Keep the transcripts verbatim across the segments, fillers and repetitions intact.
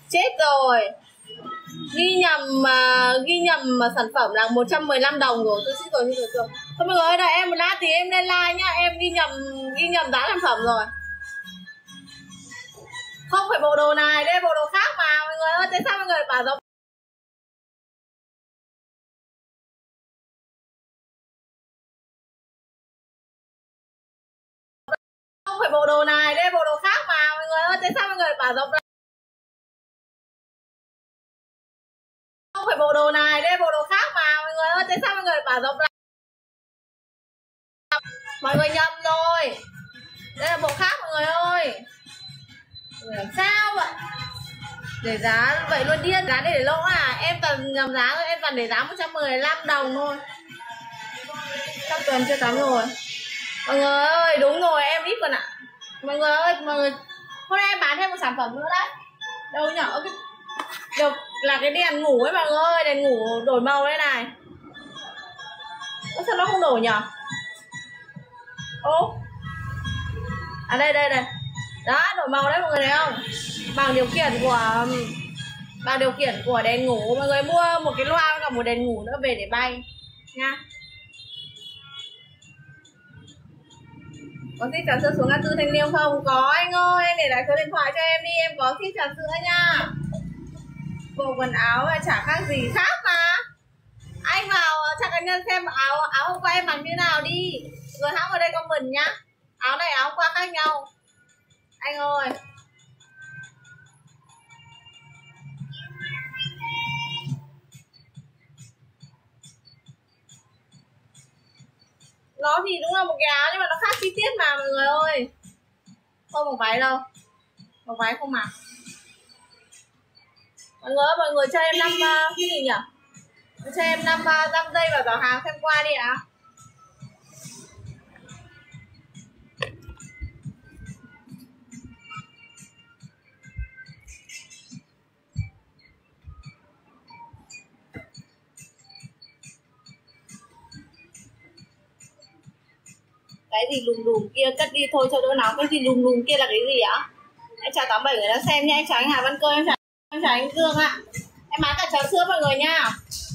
Chết rồi. Ghi nhầm uh, ghi nhầm uh, sản phẩm là một trăm mười lăm đồng rồi. Tôi xin rồi, rồi, rồi. Thôi mọi người ơi, đợi em một lát thì em lên like nhá. Em ghi nhầm ghi nhầm giá sản phẩm rồi. Không phải bộ đồ này, đây bộ đồ khác mà mọi người ơi. Tại sao mọi người bảo giống không phải bộ đồ này, đây bộ đồ khác mà mọi người ơi. Tại sao mọi người bảo giống không phải bộ đồ này, đây bộ đồ khác mà mọi người ơi. Tại sao mọi người bảo giống là mọi người nhầm rồi. Đây là bộ khác mọi người ơi. Làm sao vậy? Để giá vậy luôn điên, giá để lỗ à? Em toàn nhầm giá thôi, em toàn để giá một trăm mười lăm đồng thôi. Sắp tuần chưa tắm rồi. Mọi người ơi, đúng rồi, em ít còn ạ. À. Mọi người ơi, mọi người hôm nay em bán thêm một sản phẩm nữa đấy. Đâu nhỏ cái được là cái đèn ngủ ấy mọi người ơi, đèn ngủ đổi màu đây này. Ủa, sao nó không đổi nhỉ? Ô. À đây đây đây. Đó, đổi màu đấy mọi người thấy không? Bằng điều khiển của bằng điều khiển của đèn ngủ. Mọi người mua một cái loa với cả một đèn ngủ nữa về để bay nha. Có thích trà sữa xuống ngã tư Thanh Liêm không? Có anh ơi, anh để lại số điện thoại cho em đi, em có thích trà sữa nha. Bộ quần áo là chả khác gì khác mà. Anh vào trang cá nhân xem áo áo hôm qua em mặc như nào đi. Rồi hãng ở đây comment nhá. Áo này áo hôm qua khác nhau. Anh ơi. Nó thì đúng là một cái áo nhưng mà nó khác chi tiết mà mọi người ơi. Không một váy đâu. Một váy không mặc. Mọi người ơi, mọi người cho em năm uh, cái gì nhỉ? Cho em năm uh, năm giây vào giỏ hàng xem qua đi ạ. Cái gì lùm lùm kia cất đi thôi cho đỡ nóng. Cái gì lùm lùm kia là cái gì ạ? Em chào tám bảy người đã xem nha. Em chào anh Hà Văn Cơ, em chào, em chào anh Dương ạ. Em bán cả trà sữa mọi người nha.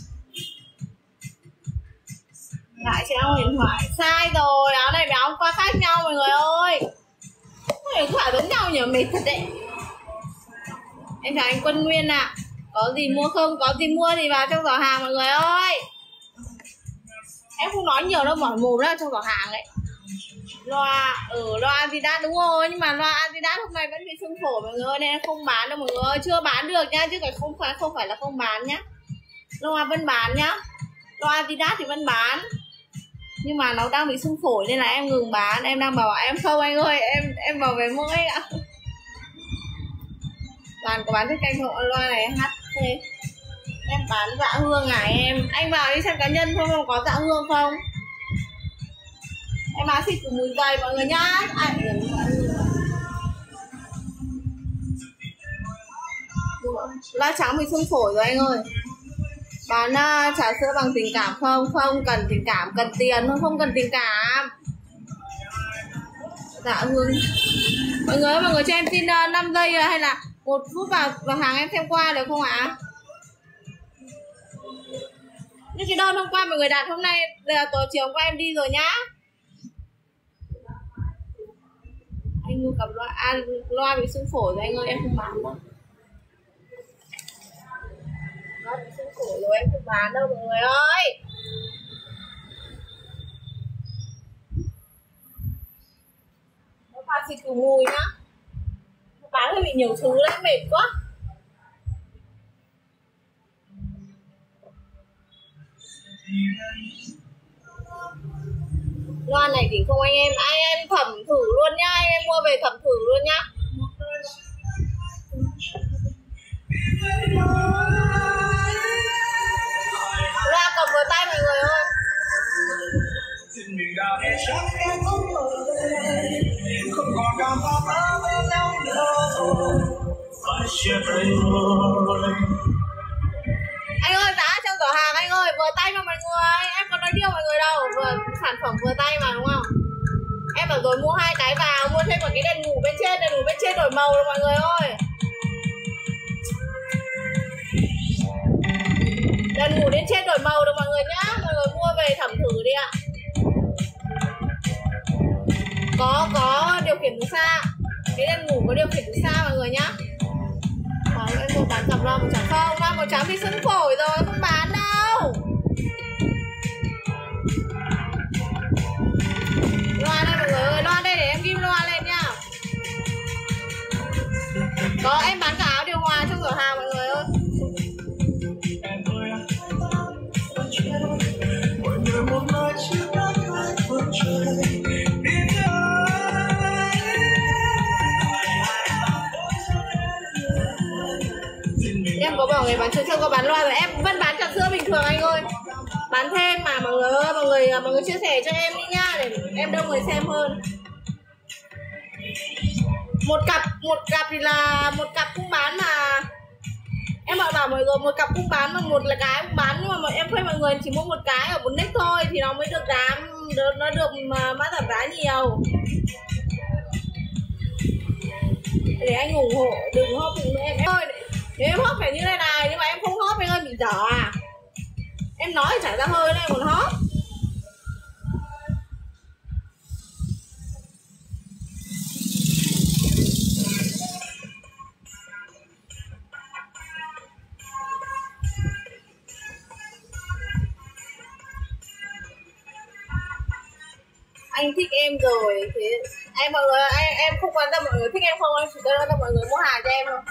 Lại cho em điện thoại. Sai rồi, áo này với áo qua khác nhau mọi người ơi. Không phải giống nhau nhỉ, mệt thật đấy. Em chào anh Quân Nguyên ạ. À. Có gì mua không? Có gì mua thì vào trong giỏ hàng mọi người ơi. Em không nói nhiều đâu, mở mồm ra trong giỏ hàng ấy. Loa ở ừ, loa Adidas đúng rồi, nhưng mà loa Adidas hôm nay vẫn bị sưng phổi mọi người ơi, nên không bán đâu mọi người ơi, chưa bán được nha, chứ không phải không phải là không bán nhá. Loa vẫn bán nhá. Loa Adidas thì vẫn bán. Nhưng mà nó đang bị sưng phổi nên là em ngừng bán, em đang bảo em không anh ơi, em em vào về mỗi ạ. Toàn có bán cái canh hộ loa này hát thế. Em bán dạ hương à em. Anh vào đi xem cá nhân thôi, không có dạ hương không? Em bán xịt từ mùi dày mọi người nhá. À, loa trắng bị sưng phổi rồi anh ơi. Bán uh, trà sữa bằng tình cảm không? Không cần tình cảm, cần tiền thôi, không cần tình cảm. Dạ hương. Mọi người ơi, mọi người cho em xin uh, năm giây hay là một phút vào vào hàng em xem qua được không ạ? Những cái đơn hôm qua mọi người đặt hôm nay là tối chiều qua em đi rồi nhá. Anh mua cặp loa à, loa bị sưng phổi rồi anh ơi, em không bán đâu. Nó bị sưng phổi rồi em không bán đâu mọi người ơi. Nó pha xịt khử mùi nhá. Bán hơi bị nhiều thứ đấy, mệt quá. Loa này thì không anh em, anh em thẩm thử luôn nhá, anh em mua về thẩm thử luôn nhá. Loa cầm vừa tay mọi người ơi. Anh ơi, giá trong cửa hàng anh ơi, vừa tay mà mọi người, em có nói điêu mọi người đâu, vừa sản phẩm vừa tay mà đúng không? Em bảo rồi mua hai cái vào, mua thêm một cái đèn ngủ bên trên, đèn ngủ bên trên đổi màu rồi mọi người ơi. Đèn ngủ đến trên đổi màu được mọi người nhá. Mọi người mua về thẩm thử đi ạ. Có có điều khiển từ xa. Cái đèn ngủ có điều khiển từ xa mọi người nhá. Đó, em mua bán cặp loa màu trắng không? Loa màu trắng thì sưng phổi rồi, không bán đâu. Loa đây mọi người ơi, loa đây để em ghim loa lên nhá. Có, em bán cả áo điều hòa trong cửa hàng mọi người ơi. Em có bảo người bán trà sữa có bán loa rồi, em vẫn bán trà sữa bình thường anh ơi. Bán thêm mà mọi người ơi, mọi người mọi người chia sẻ cho em đi nha để em đông người xem hơn. Một cặp một cặp thì là một cặp cũng bán mà. Em bảo bảo mọi người một cặp cũng bán mà một là cái cũng bán, nhưng mà mọi em khuyên mọi người chỉ mua một cái ở bốn nick thôi thì nó mới được giá, nó được mã giảm giá nhiều. Để anh ủng hộ, đừng hóp cùng em ơi. Nếu em hóp phải như thế này, nhưng mà em không hóp anh ơi, bị dở à. Em nói chảy ra hơi này còn hóp. Anh thích em rồi thế em mọi người em, em không quan tâm mọi người thích em không, em chỉ quan tâm mọi người mua hàng cho em thôi.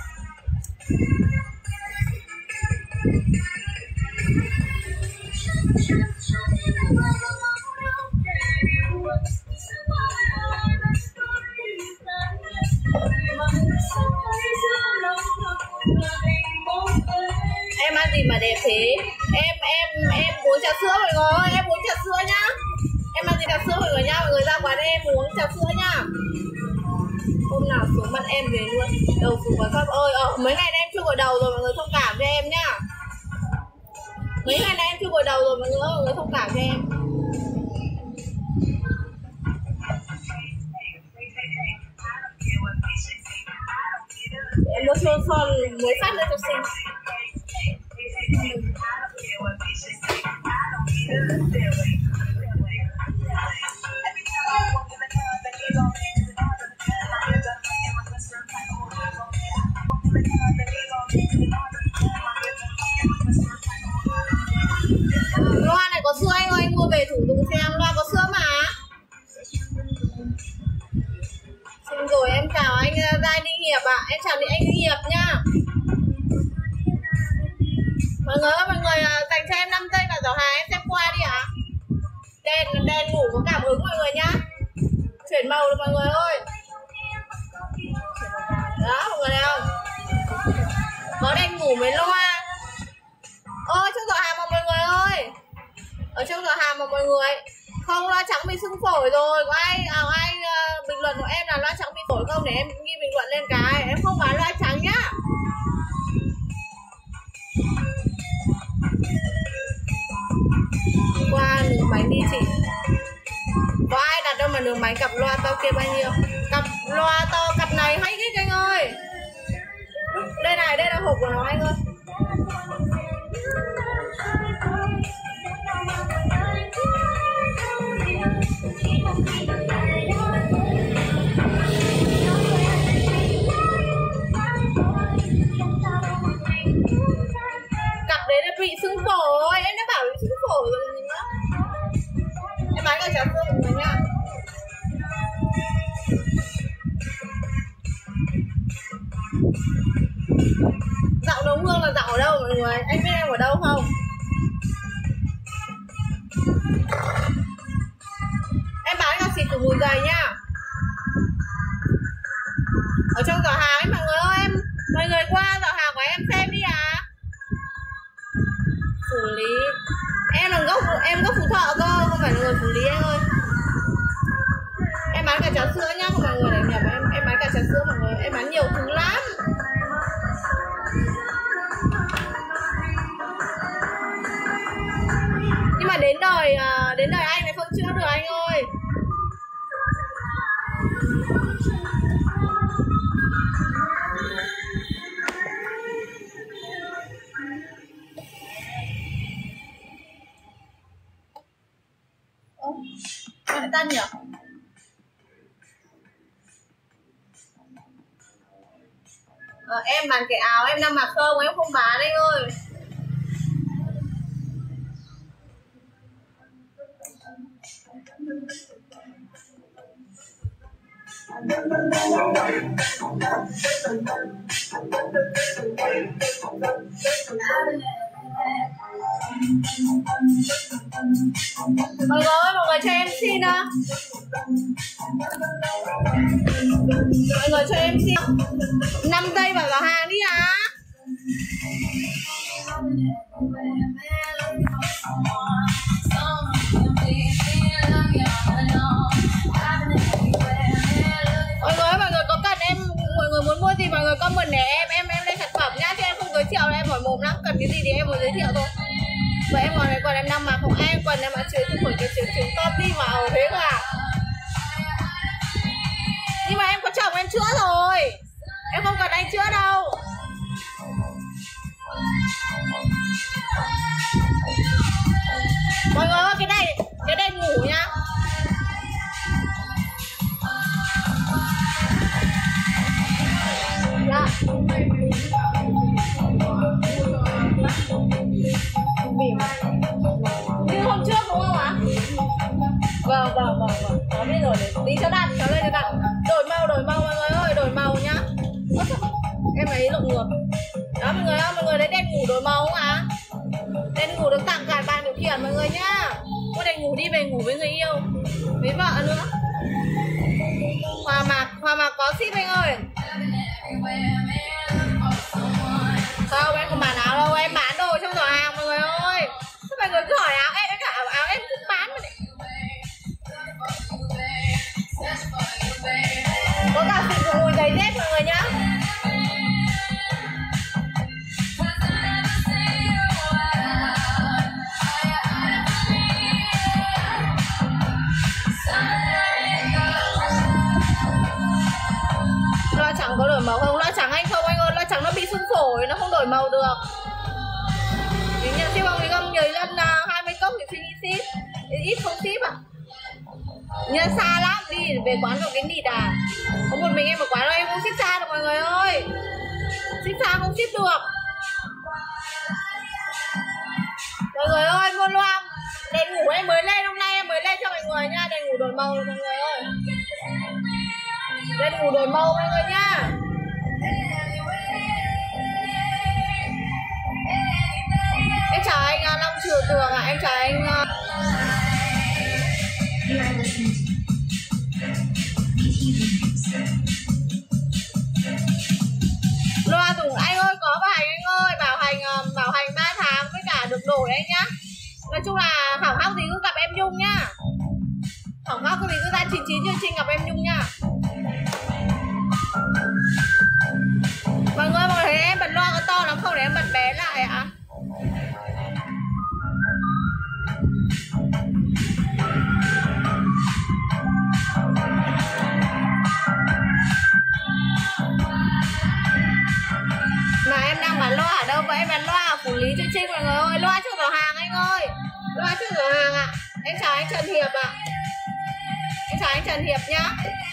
Em ăn gì mà đẹp thế? Em em em uống trà sữa mọi người ơi, em uống trà sữa nhá. Em ăn gì trà sữa mọi người nhá, mọi người ra quán em uống trà sữa nhá. Hôm nào xuống mặt em về luôn. Đầu xuống quán pháp ơi, ờ, mấy ngày nay em chưa gội đầu rồi mọi người thông cảm cho em nhá. Mấy ngày nay em chưa gội đầu rồi mọi người ơi, mọi người thông cảm cho em. Em mua son son mới phát nữa cho xinh. Loa này có sữa anh ơi, anh mua về thử dùng xem, loa có sữa mà. Xin rồi, em chào anh Giai Ninh Hiệp ạ, à. Em chào anh Ninh Hiệp nhá. Mọi người ơi, mọi người dành cho em năm giây vào giỏ hàng em xem qua đi ạ. À. Đèn đèn ngủ có cảm ứng mọi người nhá. Chuyển màu được mọi người ơi. Đó mọi người thấy không? Có đèn ngủ với loa. Ôi trong giỏ hàng mà mọi người ơi. Ở trong giỏ hàng mà mọi người. Không, loa trắng bị sưng phổi rồi. Có ai à, ai uh, bình luận của em là loa trắng bị phổi không để em ghi bình luận lên cái. Em không bán loa trắng nhá. Qua nướng bánh đi chị. Có ai đặt đâu mà nướng bánh cặp loa to kia bao nhiêu? Cặp loa to cặp này hay thích anh ơi. Đây này, đây là hộp của nó anh ơi. Cặp đấy là bị sưng phổi, em đã bảo bị sưng phổi rồi gì nữa. Em bán cả trà sữa của mình nhá. Dạo nấu hương là dạo ở đâu mọi người? Anh biết em ở đâu không? Em bán cả xịt của mùi giày nhá. Ở trong giỏ hàng ấy mọi người ơi, em mọi người qua giỏ hàng của em xem đi à. Phủ Lý. Em là gốc em gốc Phú Thọ cơ, không phải là người Phủ Lý anh ơi. Em bán cả trà sữa nhá, mọi người đánh nhập em em bán cả trà sữa mọi người, em bán nhiều thứ lắm. Nhưng mà đến đời đến đời anh này không chữa được anh ơi. Ờ, em bán cái áo em đang mặc không? Em không bán anh ơi. Mọi người ơi, mọi người cho em xin á. Mọi người cho em xin năm giây vào vào hàng đi hả? Mọi người ơi, mọi người có cần em, mọi người muốn mua gì mọi người comment để em em em lên sản phẩm nhá, chứ em không giới thiệu đâu, em hỏi mồm lắm, cần cái gì thì em mới giới thiệu thôi. Và em còn cái quần em đang mặc không ai em quần em mà chửi không cái chữ trứng top đi mà ở thế cả. Nhưng mà em có chồng em chữa rồi, em không cần anh chữa đâu. Mọi người ơi, cái này cái đèn ngủ nhá. Dạ. Như hôm trước đúng không ạ? Vâng, vâng, vâng, vâng. Cháu biết rồi, để tí cho đặt, cháu lên cho đặt. Đổi màu, đổi màu mọi người ơi, đổi màu nhá. Em ấy lộn ngược. Đó mọi người ơi, mọi người lấy đèn ngủ đổi màu không ạ? Đèn ngủ được tặng cả bàn điều khiển mọi người nhá. Mua đèn ngủ đi về ngủ với người yêu, với vợ nữa. Hòa Mạc, Hòa Mạc có ship anh ơi. Không, em không bán áo đâu, em bán đồ trong giỏ hàng mọi người ơi. Sao mọi người cứ hỏi áo em, cả áo, áo em cũng bán mà. Có cả xịn của mùi giày dép mọi người nhá. Loa trắng có đổi màu không? Loa trắng anh không anh ơi, loa trắng nó bị sưng phổi, nó không đổi màu được. Thì nhận ship bằng không nhiều lần là hai mươi cốc thì xin ship, ít không ship ạ. Nhưng xa lắm, đi về quán rồi cái nịt à. Có một mình em ở quán rồi em không ship xa được mọi người ơi. Ship xa không ship được. Mọi người ơi, mua loa đèn ngủ em mới lên, hôm nay em mới lên cho mọi người nha. Đèn ngủ đổi màu rồi mọi người ơi. Đèn ngủ đổi màu mọi người nha. Em chào anh uh, Long Triều Tường ạ, à. Em chào anh uh... loa dùng anh ơi, có bảo hành anh ơi, bảo hành uh, bảo hành ba tháng với cả được đổi anh nhá. Nói chung là hỏng hóc gì cứ gặp em Nhung nhá. Hỏng hóc gì cứ ra chín chín chương trình gặp em Nhung nhá. Mọi người, mọi người thấy em bật loa có to lắm không để em bật bé lại ạ? À? Mà em đang bán loa ở đâu vậy? Em bán loa ở Phủ Lý Chương Trinh mọi người ơi. Loa trước giỏ hàng anh ơi. Loa trước giỏ hàng ạ. À. Em chào anh Trần Hiệp ạ. À. Em chào anh Trần Hiệp nhá.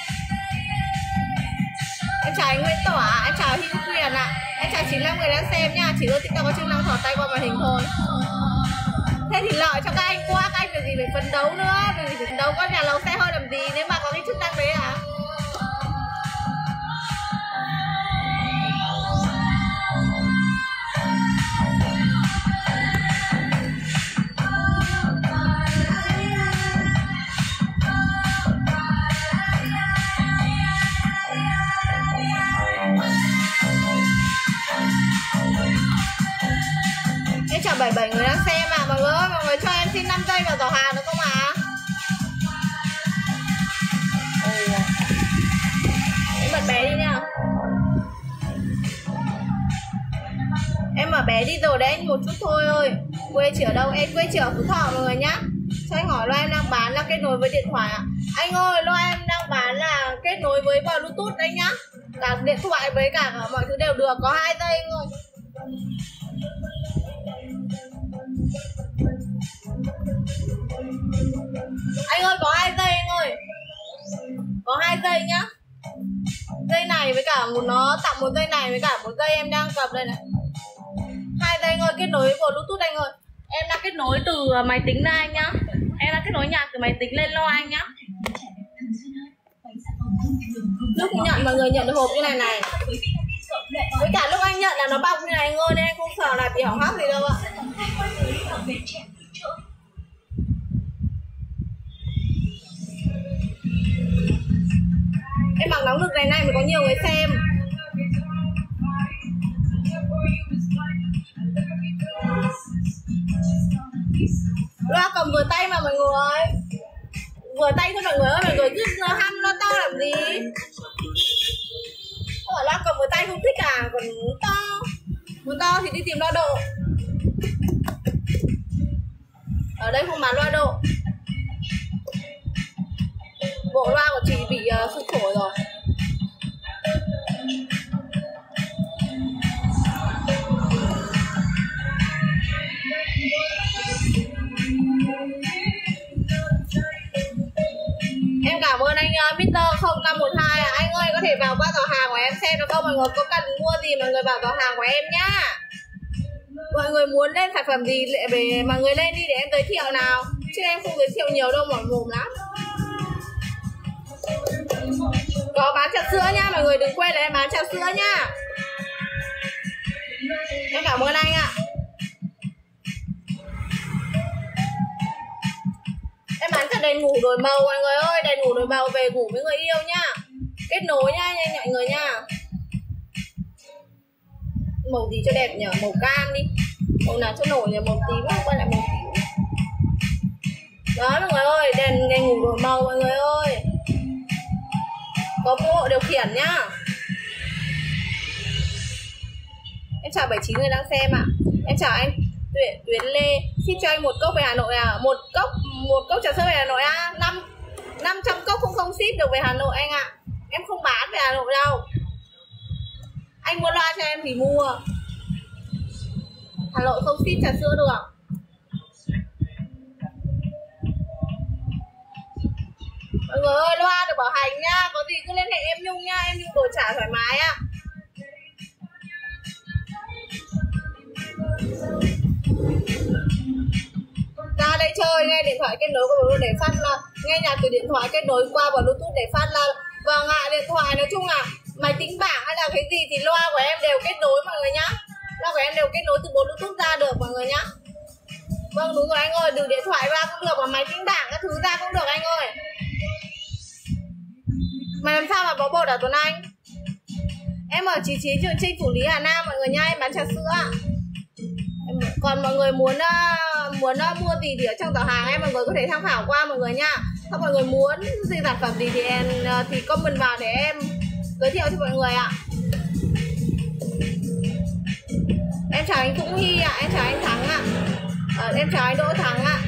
Em chào anh Nguyễn Tỏa, em chào Hữu Quyền ạ. À. Em chào chín mươi lăm người đang xem nha. Chỉ có TikTok có chức năng thỏ tay qua màn hình thôi. Thế thì lợi cho các anh quá, các anh việc gì phải phấn đấu nữa. Việc gì phải phấn đấu, con nhà lầu xe hơi làm gì nếu mà có cái chức năng đấy hả? Em chào bảy mươi bảy người đang xem à. Mọi người ơi, mọi người cho em xin năm giây vào giỏ hàng được không ạ? À? Em bật bé đi nha. Em mở bé đi rồi đấy anh, một chút thôi ơi. Quê chị ở đâu? Em quê chị ở Phú Thọ mọi người nhá. Cho anh hỏi loa em đang bán là kết nối với điện thoại ạ. À? Anh ơi, loa em đang bán là kết nối với Bluetooth đấy nhá. Cả điện thoại với cả mọi thứ đều được, có hai giây anh ơi. Anh ơi có hai giây anh ơi. Có hai giây nhá. dây này với cả một nó tặng một dây này với cả một dây em đang cầm đây này. Hai dây anh ơi, kết nối Bluetooth anh ơi. Em đang kết nối từ máy tính ra anh nhá. Em đang kết nối nhạc từ máy tính lên loa anh nhá. Lúc nhận mọi người nhận được hộp như này này. Với cả lúc anh nhận là nó bọc như này anh ơi, nên em không sợ là bị hỏng hóc gì đâu ạ. Em mặc nóng lực này này mới có nhiều người xem. Loa cầm vừa tay mà mọi người. Vừa tay thôi mọi người ơi, mọi người cứ hăm nó to làm gì. Ở loa cầm vừa tay không thích à, còn muốn to. Muốn to thì đi tìm loa độ. Ở đây không bán loa độ. Bộ loa của chị bị uh, sụp phổi rồi. Em cảm ơn anh uh, mít tơ không năm một hai à. Anh ơi có thể vào qua giỏ hàng của em xem được không? Mọi người có cần mua gì mọi người vào giỏ hàng của em nhá. Mọi người muốn lên sản phẩm gì để mọi người lên đi để em giới thiệu nào. Chứ em không giới thiệu nhiều đâu, mỏi mồm lắm. Có bán trà sữa nha, mọi người đừng quên là em bán trà sữa nha. Em cảm ơn anh ạ. Em bán cả đèn ngủ đổi màu mọi người ơi. Đèn ngủ đổi màu về ngủ với người yêu nhá. Kết nối nha nha mọi người nha. Màu gì cho đẹp nhỉ? Màu cam đi. Màu nào cho nổi nhỉ? Màu tím không? Quay lại màu tím. Đó mọi người ơi, đèn, đèn ngủ đổi màu mọi người ơi. Có bộ điều khiển nhá. Em chào bảy chín người đang xem ạ. Em chào anh Tuyển Tuyến Lê. Xin cho anh một cốc về Hà Nội à? Một cốc một cốc trà sữa về Hà Nội à? Năm năm trăm cốc không không ship được về Hà Nội anh ạ. Em không bán về Hà Nội đâu. Anh mua loa cho em thì mua. Hà Nội không ship trà sữa được. Mọi người ơi, loa được bảo hành nhá. Có gì cứ liên hệ em Nhung nha. Em Nhung đổi trả thoải mái ạ. Ra đây chơi, nghe điện thoại kết nối qua Bluetooth để phát là nghe nhạc từ điện thoại kết nối qua Bluetooth để phát là. Vâng ạ, điện thoại nói chung là máy tính bảng hay là cái gì thì loa của em đều kết nối mọi người nhá. Loa của em đều kết nối từ Bluetooth ra được mọi người nhá. Vâng đúng rồi anh ơi, từ điện thoại ra cũng được mà máy tính bảng các thứ ra cũng được anh ơi. Mà làm sao mà có bột hả Tuấn Anh? Em ở chín chín Trường Chinh, Phủ Lý, Hà Nam mọi người nha, em bán trà sữa. Còn mọi người muốn uh, muốn uh, mua gì thì ở trong giỏ hàng em mọi người có thể tham khảo qua mọi người nha.ถ้าmọi người muốn gì sản phẩm gì thì em uh, thì comment vào để em giới thiệu cho mọi người ạ. Em chào anh Cũng Hy ạ, em chào anh Thắng ạ. Uh, em chào anh Đỗ Thắng ạ.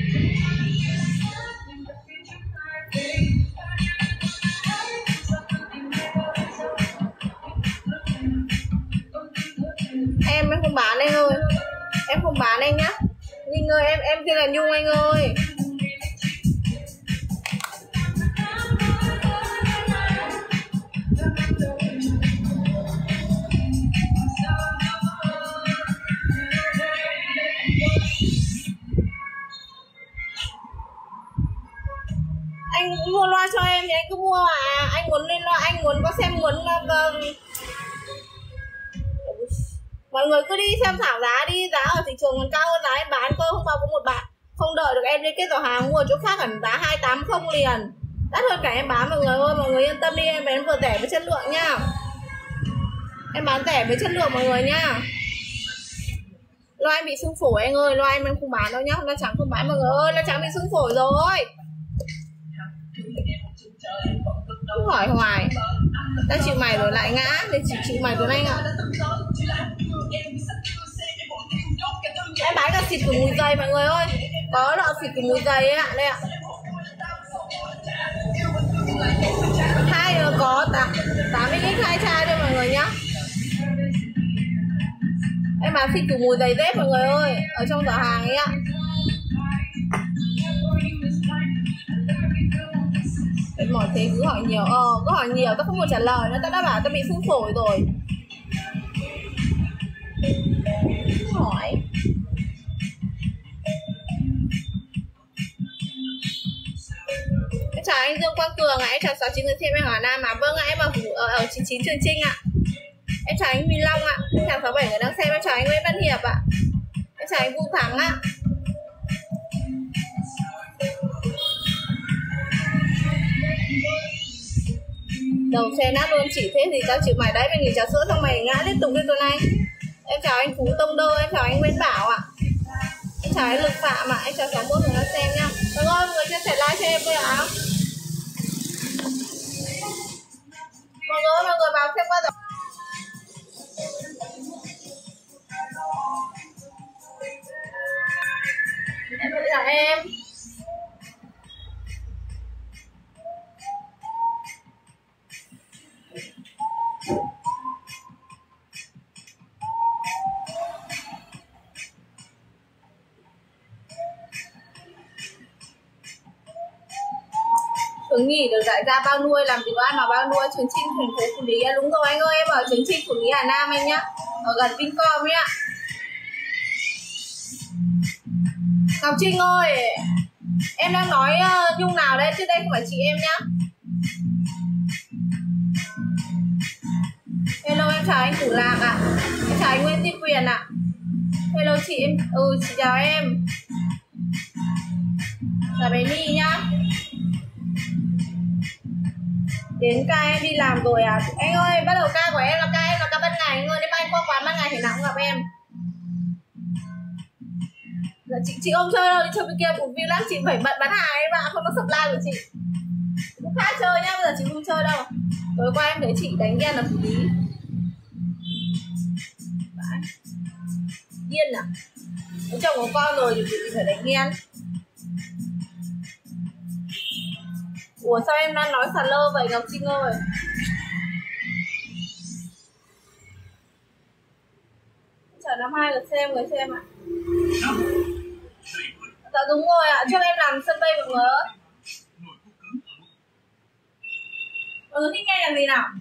Em em không bán anh ơi. Em không bán anh nhá. Ninh ơi, em em tên là Nhung anh ơi. Anh mua loa cho em thì anh cứ mua à. Anh muốn lên loa, anh muốn có xem muốn uh, mọi người cứ đi xem thảo giá đi, giá ở thị trường còn cao hơn giá em bán cơ. Hôm qua có một bạn không đợi được em đi kết giỏ hàng mua chỗ khác hẳn giá hai tám không liền, đắt hơn cả em bán mọi người ơi. Mọi người yên tâm đi, em bán vừa rẻ với chất lượng nha. Em bán rẻ với chất lượng mọi người nha. Loa em bị sưng phổi anh ơi, loa em em không bán đâu nhá. Loa trắng không bán mọi người ơi, loa trắng bị sưng phổi rồi. Cứ hỏi hoài, ta chịu mày rồi lại ngã, để chịu chịu mày rồi anh ạ. Em bán cả xịt của mùi giày mọi người ơi. Có lọ xịt của mùi giày ấy ạ, đây ạ. Hai có tám mươi lít hai chai thôi mọi người nhá. Em bán xịt của mùi giày dép mọi người ơi, ở trong giỏ hàng ấy ạ. mỏi thế cứ hỏi nhiều. Ờ cứ hỏi nhiều tao không muốn trả lời nữa, tao đã bảo tao bị sưng phổi rồi. Hỏi. Em chào anh Dương Quang Cường ạ, à. Em chào sáu chín người xem em Hà Nam mà. Vâng ạ, à, em ở, ở, ở chín chín Trường Trinh ạ. À. Em chào anh Huy Long ạ. À. Em chào sáu bảy người đang xem. Em chào anh Nguyễn Văn Hiệp ạ. À. Em chào anh Vũ Thắng ạ. À. Đầu xe nát luôn, chỉ thế thì tao chịu mày đấy. Mày nghỉ trà sữa xong mày ngã liên tục lên tuần này. Em chào anh Phú Tông Đơ. Em chào anh Nguyễn Bảo ạ. À. Em chào anh Lực Phạm ạ. À. Em chào sáu mươi người đang xem nhá. Vâng ơi, mọi người chia sẻ like cho em thôi ạ. À. Mọi người mọi người vào xem qua rồi. Em chào em. Thường nghỉ được dạy ra bao nuôi, làm gì có ai mà bao nuôi. Trường Trinh thành phố Phủ Lý. Đúng rồi anh ơi, em ở Trường Trinh Phủ Lý Hà Nam anh nhá, ở gần Vincom ấy ạ. Ngọc Trinh ơi, em đang nói uh, Nhung nào đấy chứ đây không phải chị em nhá. Hello em chào anh Củ Lạc ạ. À. Em chào anh Nguyễn Thị Quyền ạ. À. Hello chị em, ừ chị chào em. Chào bé My nhá. Đến ca em đi làm rồi à? Anh ơi, bắt đầu ca của em là ca em là ca ban ngày anh ơi, nếu mà anh qua quán ban ngày thì nào cũng gặp em. Dạ, chị chị không chơi đâu, đi chơi bên kia một view lắm, chị phải bận bán hàng ấy mà không có supply của chị. Cũng khác chơi nhá, bây giờ chị không chơi đâu. Tối qua em thấy chị đánh ghen là Phủ Lý. Điên à? Có chồng có con rồi thì chị phải đánh ghen. Ủa sao em đang nói xà lơ vậy Ngọc Trinh ơi? Chào năm hai lượt xem người xem ạ. Dạ đúng rồi ạ, cho em làm sân bay mọi người ơi. Mọi người thích nghe làm gì nào?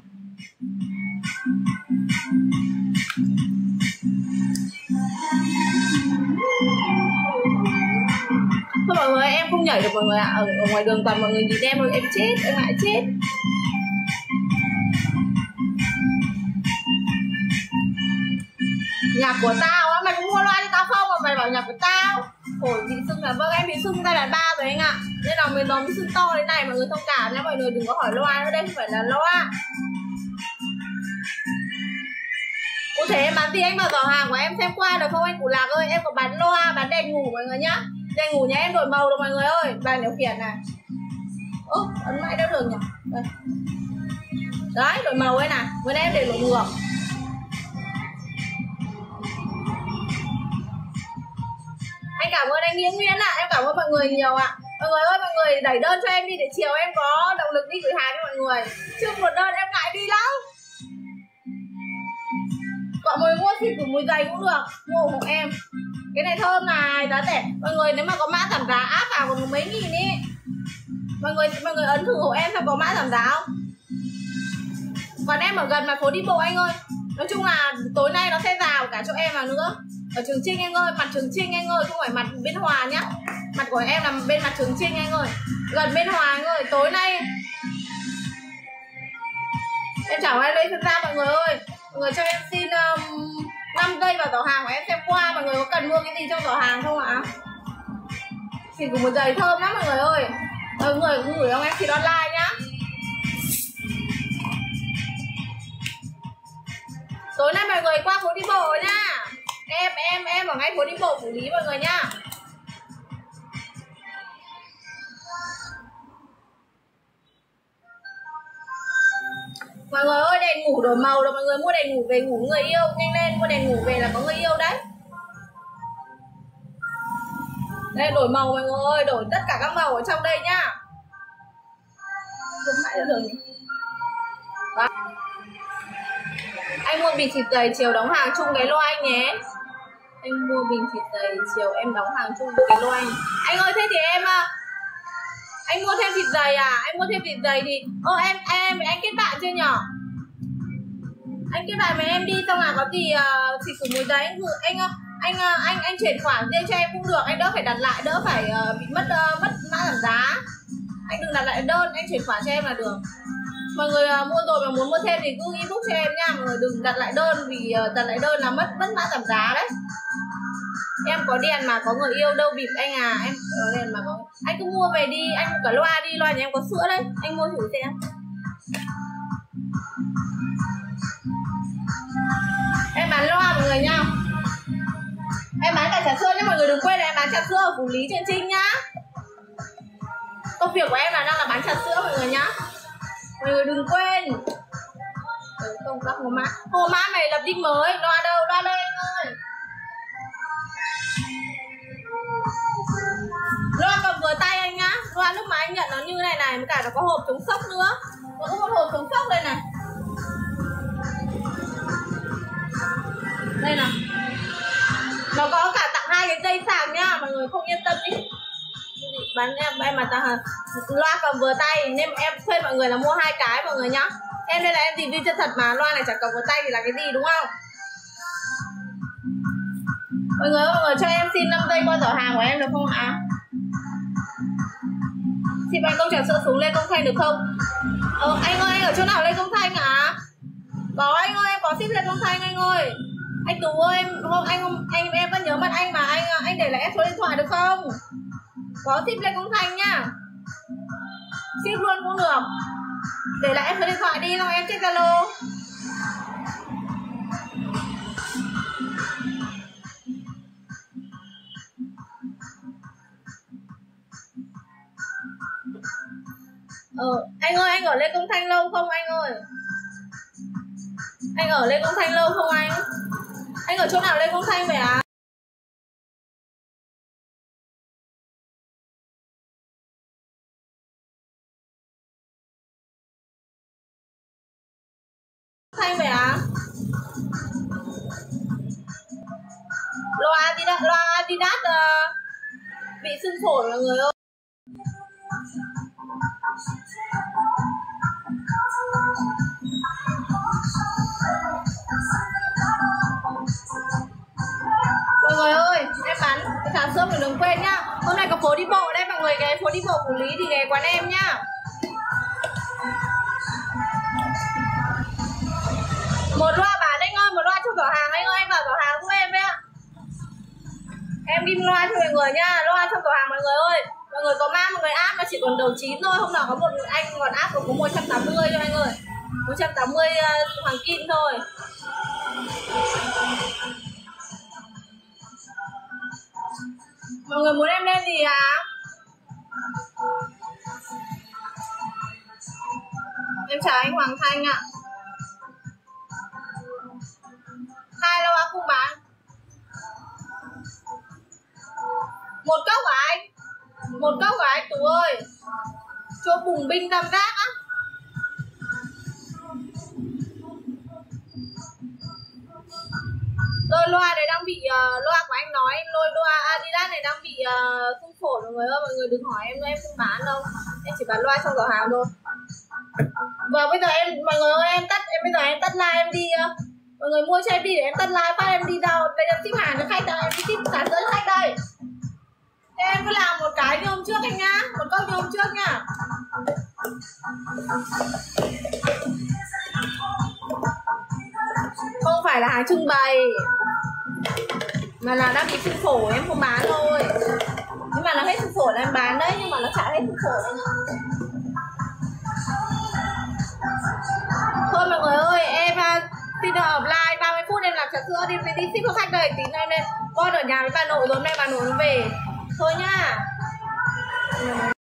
Thôi mọi người, em không nhảy được mọi người ạ. Ở, ở ngoài đường toàn mọi người nhìn em rồi, em chết, em ngại chết. Nhạc của tao á, mày cũng mua loa cho tao không mà mày bảo nhạc của tao. Phổi bị sưng là vâng, em bị sưng giai đoạn ba rồi anh ạ. Nên là mình nó bị sưng to thế này, mọi người thông cảm nhé, mọi người đừng có hỏi loa nữa, đây không phải là loa. Cụ thể em bán gì anh vào giỏ hàng của em xem qua được không anh Củ Lạc ơi? Em có bán loa, bán đèn ngủ mọi người nhá. Đèn ngủ nhà em đổi màu rồi mọi người ơi. Bàn điều khiển này. Ố, ấn mãi đeo đường nhỉ? Đây. Đấy, đổi màu ấy nè. Vừa nãy em để đổi ngược. Anh cảm ơn anh Nghĩa Nguyễn ạ. À. Em cảm ơn mọi người nhiều ạ. À. Mọi người ơi, mọi người đẩy đơn cho em đi để chiều em có động lực đi gửi hàng cho mọi người. Chứ một đơn em ngại đi lắm. Mọi người mua thịt của mùi dày cũng được, mua ủng hộ em. Cái này thơm này, giá rẻ. Mọi người nếu mà có mã giảm giá áp vào còn mấy nghìn ý. Mọi người mọi người ấn thử hộ em xem có mã giảm giá không. Còn em ở gần mặt phố đi bộ anh ơi. Nói chung là tối nay nó sẽ rào cả chỗ em vào nữa. Ở Trường Trinh anh ơi, mặt Trường Trinh anh ơi, không phải mặt Biên Hòa nhá. Mặt của em là bên mặt Trường Trinh anh ơi. Gần Biên Hòa anh ơi, tối nay. Em chào em đây thân ra mọi người ơi. Mọi người cho em xin um, năm giây vào giỏ hàng của em xem qua. Mọi người có cần mua cái gì trong giỏ hàng không ạ? Xịt của một giày thơm lắm mọi người ơi. Mọi người cũng gửi cho em xịt online nhá. Tối nay mọi người qua phố đi bộ nhá. Em em em ở ngay phố đi bộ Phủ Lý mọi người nhá. Mọi người ơi, đèn ngủ đổi màu rồi, mọi người mua đèn ngủ về ngủ người yêu, nhanh lên mua đèn ngủ về là có người yêu đấy. Đây đổi màu mọi người ơi, đổi tất cả các màu ở trong đây nhá. Không phải được nhỉ? Đó. Anh mua bình xịt giày chiều đóng hàng chung cái loa anh nhé. Anh mua bình xịt giày chiều em đóng hàng chung cái loa anh. Anh ơi thế thì em Anh mua thêm thịt dày à? Anh mua thêm thịt dày thì ô em em anh kết bạn chưa nhở? Anh kết bạn với em đi, xong là có gì uh, xịt khử mùi giấy anh anh anh anh anh chuyển khoản riêng cho em cũng được, anh đỡ phải đặt lại, đỡ phải uh, bị mất uh, mất mã giảm giá. Anh đừng đặt lại đơn, anh chuyển khoản cho em là được. Mọi người uh, mua rồi mà muốn mua thêm thì cứ inbox cho em nha, mọi người đừng đặt lại đơn vì uh, đặt lại đơn là mất mất mã giảm giá đấy. Em có đèn mà có người yêu đâu bịp anh à, em có đèn mà có anh cứ mua về đi, anh mua cả loa đi, loa nhà em có sữa đấy, anh mua thử xem. Em bán loa mọi người nha, em bán cả trà sữa nhé mọi người, đừng quên là em bán trà sữa ở Phủ Lý Trần Trinh nhá. Công việc của em là đang là bán trà sữa mọi người nhá, mọi người đừng quên. Không các hồ mã, hồ mã này lập đích mới, loa đâu, loa đây anh ơi. Loa cầm vừa tay anh nhá, loa lúc mà anh nhận nó như này này, với cả nó có hộp chống sốc nữa, nó có một hộp chống sốc đây này. Đây nào, nó có cả tặng hai cái dây sạc nhá, mọi người không yên tâm đi. Bán em em mà tặng loa cầm vừa tay nên em khuyên mọi người là mua hai cái mọi người nhá. Em đây là em review chân thật mà, loa này chẳng cầm vừa tay thì là cái gì đúng không? Mọi người mọi người cho em xin năm giây qua giỏ hàng của em được không ạ? Xin anh công trà sữa xuống Lê Công Thanh được không? Ờ, anh ơi anh ở chỗ nào Lê Công Thanh ạ? À? Có anh ơi, em có ship Lê Công Thanh anh ơi. Anh Tú ơi, em không anh không anh em vẫn nhớ mặt anh mà anh anh để lại số điện thoại được không? Có ship Lê Công Thanh nhá. Ship luôn cũng được. Để lại em số điện thoại đi xong em check Zalo. Ờ, anh ơi anh ở Lê Công Thanh lâu không anh ơi? Anh ở Lê Công Thanh lâu không anh? Anh ở chỗ nào Lê Công Thanh vậy à? Thanh vậy à? Loa Adidas, loa Adidas uh, bị sưng phổi mọi người ơi. Mọi người ơi, em bán cái trà sữa đừng quên nhá. Hôm nay có phố đi bộ đây mọi người, ghé phố đi bộ Phủ Lý thì ghé quán em nhá. Một loa bán anh ơi, một loa trong giỏ hàng anh ơi, anh vào giỏ hàng giúp em đấy ạ. Em ghim loa cho mọi người nha, loa trong giỏ hàng mọi người ơi. Mọi người có mang mọi người áp nó chỉ còn đầu chín thôi, hôm nào có một anh còn áp có một trăm tám mươi cho anh ơi. một trăm tám mươi uh, hoàng kim thôi. Mọi người muốn em lên gì hả? Em chào anh Hoàng Thanh ạ. Hai lô không bán. Một cốc hả anh? Một cốc hả anh Tú ơi? Chỗ bùng binh tam giác á. Rồi loa này đang bị uh, loa của anh nói lôi loa Adidas này đang bị uh, sưng phổi mọi người ơi, mọi người đừng hỏi em, em không bán đâu, em chỉ bán loa trong giỏ hàng thôi. Và bây giờ em mọi người ơi, em tắt em bây giờ em tắt like em đi uh, mọi người mua cho em đi để em tắt like phát em đi đâu đây, em ship hàng cho khách đâu, em đi ship cả tới khách đây. Thế em cứ làm một cái như hôm trước anh nhá, một cốc như hôm trước nhá. Không phải là hàng trưng bày mà là đang bị sưng phổi em không bán thôi. Nhưng mà nó hết sưng phổi là em bán đấy, nhưng mà nó chả hết sưng phổi anh ạ. Thôi mọi người ơi, em xin được offline ba mươi phút em làm trà sữa đi đi ship cho khách đây, tí nữa em lên con ở nhà với bà nội rồi, hôm nay bà nội nó về thôi nhá.